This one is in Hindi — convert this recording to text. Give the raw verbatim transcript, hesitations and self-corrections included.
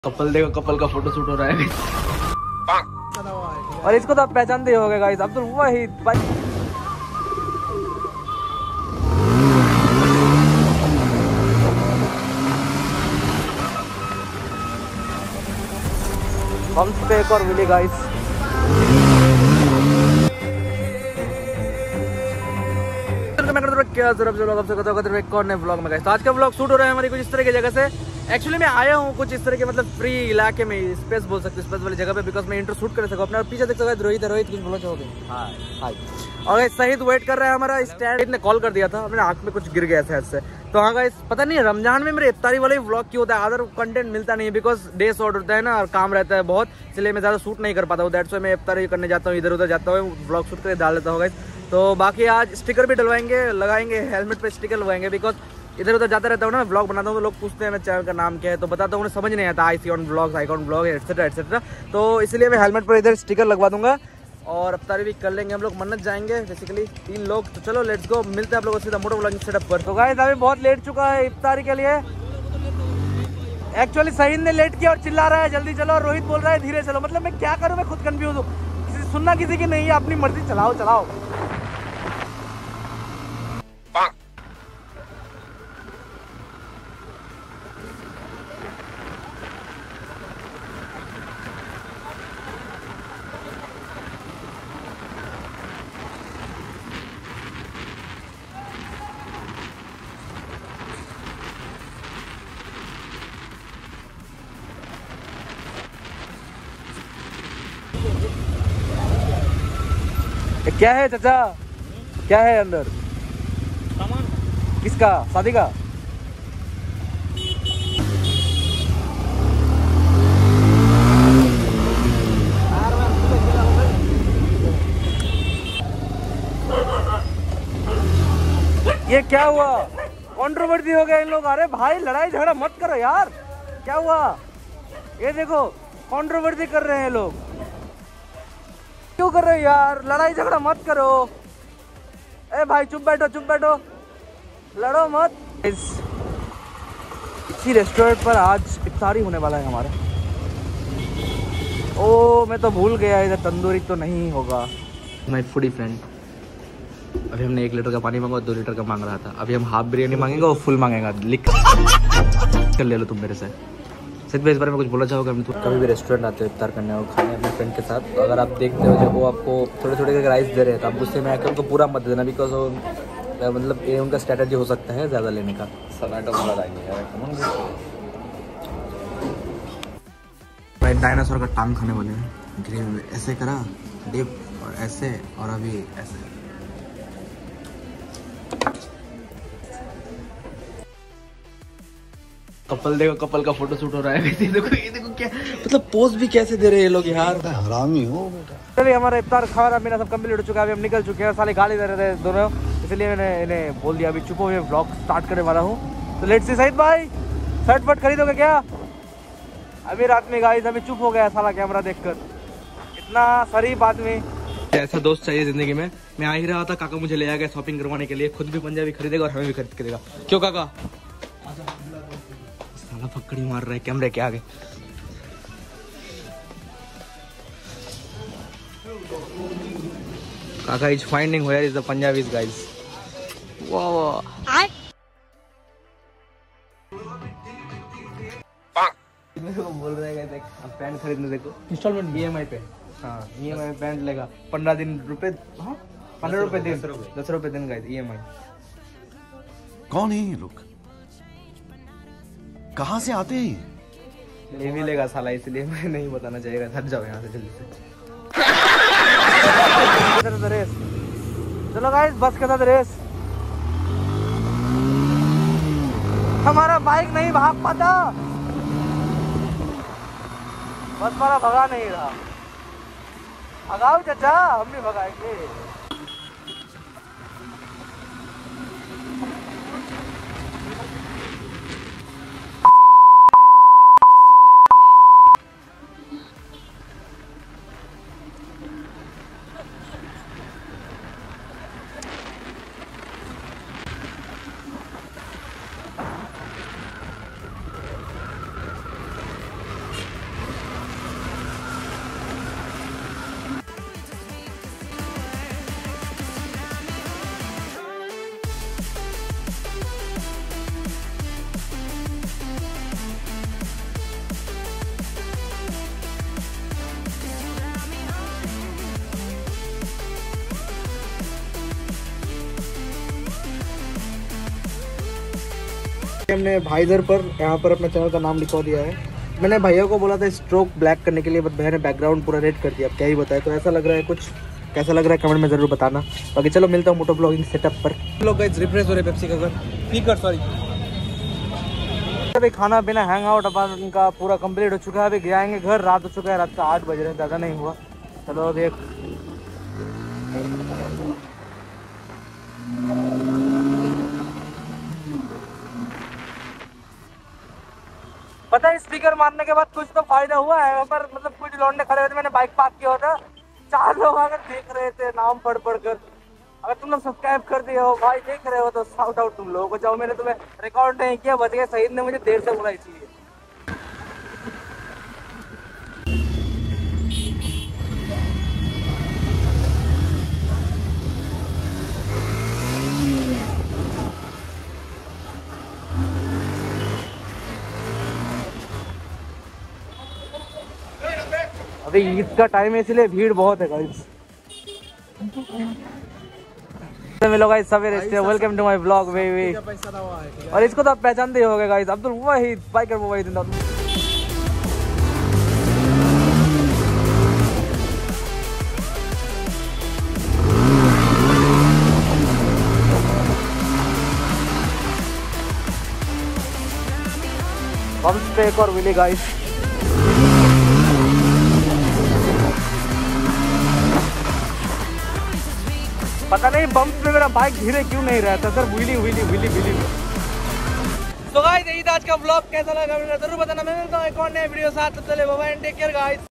कपल देखो, कपल का फोटो शूट हो रहा है और इसको तो आप पहचानते हो गए गाइस, अब्दुल वहीद भाई। पंप पे एक और मिली गाइस। क्या जरूर लोग आपसे कहते हैं कौन है व्लॉग में गाइस। तो आज का व्लॉग शूट हो रहा है हमारी कुछ इस तरह की जगह से। एक्चुअली मैं आया हूँ कुछ इस तरह के मतलब फ्री इलाके में, स्पेस बोल सकते स्पेस वाली जगह पे, बिकॉज मैं इंटर शूट कर सकूँ। अपने पीछे देख सकते हैं रोहित रोहित कुछ बोलो चाहोगे? हाँ हाय। और शहीद वेट कर रहा है हमारा स्टैंड ने कॉल कर दिया था, अपने आँख में कुछ गिर गया था ऐसे। तो हाँ गाइस, पता नहीं रमजान में मेरे इफ्तारी वाले व्लॉग क्यों होता है, अदर कंटेंट मिलता नहीं है बिकॉज डे शॉर्ट होता है ना और काम रहता है बहुत, इसलिए मैं ज़्यादा शूट नहीं कर पाता हूँ। दैट्स वाई मैं इफ्तारी करने जाता हूँ, इधर उधर जाता हूँ, व्लॉग शूट करके डाल देता हूँ गाइस। तो बाकी आज स्टिकर भी डलवाएंगे, लगाएंगे हेलमेट पे स्टिकर लगवाएंगे, बिकॉज इधर उधर जाता रहता हूँ ना, व्लॉग बनाता हूँ तो लोग पूछते हैं मेरे चैनल का नाम क्या है, तो बताता हूँ उन्हें समझ नहीं आता I see on blog, icon blog etcetera etcetera. तो इसलिए मैं हेलमेट पर इधर स्टिकर लगवा दूंगा और इफ्तारी भी कर लेंगे हम लोग, मन्नत जाएंगे बेसिकली तीन लोग। तो चलो लेट्स गो, मिलते हैं आप लोगों से सीधा मोटो व्लॉगिंग सेटअप पर। तो गाइस अभी बहुत लेट चुका है इफ्तारी के लिए। एक्चुअली शहीद ने लेट किया और चिल्ला रहा है जल्दी चलो, और रोहित बोल रहा है धीरे चलो। मतलब मैं क्या करूँ, मैं खुद कंफ्यूज हूँ, किसी सुनना किसी की नहीं है, अपनी मर्जी चलाओ चलाओ। क्या है चाचा, क्या है अंदर सामान? किसका? शादी का? ये क्या हुआ? कंट्रोवर्सी हो गया इन लोग। अरे भाई लड़ाई झगड़ा मत करो यार, क्या हुआ? ये देखो कंट्रोवर्सी कर रहे हैं लोग, क्यों कर रहे हो यार? लड़ाई झगड़ा मत करो। ए भाई चुप बैठो चुप बैठो, लड़ो मत। इस इसी रेस्टोरेंट पर आज इफ्तारी होने वाला है हमारा। ओ मैं तो भूल गया, इधर तंदूरी तो नहीं होगा। माय फूडी फ्रेंड, अभी हमने एक लीटर का पानी मांगा और दो लीटर का मांग रहा था। अभी हम हाफ बिरयानी मांगेंगे और फुल मांगेगा। लिख कर ले लो तुम मेरे से। सिर्फ इस बारे में कुछ बोला चाहोगे? हम तो कभी भी रेस्टोरेंट आते हो इफ्तार करने और खाने अपने फ्रेंड के साथ, अगर आप देखते हो जब वो आपको थोड़े थोड़े करके राइस दे रहे हैं तो आप गुस्से में आकर उनको पूरा मत देना, बिकॉज मतलब ये उनका स्ट्रैटेजी हो सकता है ज़्यादा लेने का। भाई डायनासोर का टांग खाने वाले हैं ग्रेवी में, ऐसे करा डिप और ऐसे, और अभी ऐसे। कपल देखो, कपल का फोटो शूट हो रहा है। ये देखो ये देखो क्या मतलब पोज भी कैसे दे रहे हैं लोग यार, हरामी हो बेटा। चलिए हमारा इफ्तार खाना पीना सब कंप्लीट हो चुका है, अभी हम निकल चुके हैं। साले गाली दे रहे थे दोनों, इसलिए मैंने इन्हें बोल दिया अभी चुप हो, मैं व्लॉग स्टार्ट करने वाला हूँ। तो लेट्स सी सईद भाई शर्ट फट खरीदोगे क्या? अभी रात में गाइस अभी चुप हो गया साला कैमरा देखकर, इतना शरीफ आदमी। ऐसा दोस्त चाहिए जिंदगी में। मैं आ ही रहा था, काका मुझे ले आ गया शॉपिंग करवाने के लिए, खुद भी पंजाबी खरीदेगा और हमें भी खरीद के देगा। क्यों काका? साला फक्कड़ी मार रहा है कैमरे के आगे। काका is finding where is the Punjabis guys. वाह वाह, मेरे को बोल रहे हैं देख पैंट खरीदने, देखो इंस्टॉलमेंट ई एम आई पे। हाँ ई एम आई में पैंट लेगा, पंद्रह दिन रुपए, हाँ पंद्रह रुपए दिन, दस रुपए दिन गाइस ई एम आई। कौन है ये लोग, कहाँ से आते हैं? ले भी लेगा साला, इसलिए मैं नहीं बताना चाहिए। हट जाओ यहाँ से जल्दी से। रेस चलो गाइस, बस के साथ रेस। हमारा बाइक नहीं भाग पाता, बस हमारा भगा नहीं रहा। भगाओ चाचा, हम भी भगाएंगे। ने भाइजर पर यहाँ पर अपने चैनल का नाम लिखवा दिया है। मैंने भैया को बोला था स्ट्रोक ब्लैक करने के लिए, बट भैया ने बैकग्राउंड पूरा रेड कर दिया। अब क्या ही बताए, तो ऐसा लग रहा है कुछ, कैसा लग रहा है कमेंट में ज़रूर बताना। बाकी चलो मिलता हूँ मोटो ब्लॉगिंग सेटअप पर। लोग गाइस रिफ्रेश हो रहे पेप्सी का घर पीकर, सॉरी अभी खाना पीना हैंग आउट अपन का पूरा कंप्लीट हो चुका है। अभी जाएंगे घर, रात हो चुका है, रात का आठ बज रहे हैं, ज़्यादा नहीं हुआ। चलो देख पता है स्पीकर मारने के बाद कुछ तो फायदा हुआ है, पर मतलब कुछ लौंडे खड़े हुए थे, मैंने बाइक पार्क किया होता, चार लोग अगर देख रहे थे नाम पढ़ पढ़ कर। अगर तुम लोग सब्सक्राइब कर दिए हो भाई, देख रहे हो तो शाउट आउट तुम लोगों को। जाओ, मैंने तुम्हें रिकॉर्ड नहीं किया, बच गए। शहीद ने मुझे देर से बोला इसलिए। अभी ईद का टाइम है इसलिए भीड़ बहुत है गाइस। मिलो गाइस सवेरे से, वेलकम टू माय ब्लॉग वे वे। और इसको तो आप पहचानते ही होंगे गाइस, अब्दुल वाहिद बाइकर वाहिद। बम्स पे एक और विली गाइस। पता नहीं बम्प में मेरा बाइक धीरे क्यों नहीं रहता sir, wheelie wheelie wheelie wheelie. तो गाइस यही था आज का ब्लॉग, कैसा लगा जरूर बताना। मैं मिलता हूं एक और नए वीडियो साथ, तब तक bye bye and take care guys.